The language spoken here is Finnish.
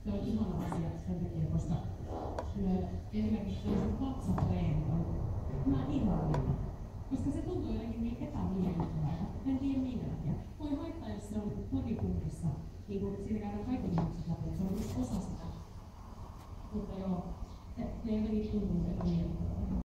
Se on ihana asia sen takia, koska esimerkiksi tämmöiset vatsatreenit on, mä ihailen, koska se tuntuu jotenkin niin epämiellyttävältä. En tiedä minkä takia. Voi haittaa, jos se on bodypumpissa, niin kuin siinä käydään kaikki lihakset läpi, se on just osa sitä. Mutta joo, se jotenkin tuntuu epämiellyttävältä.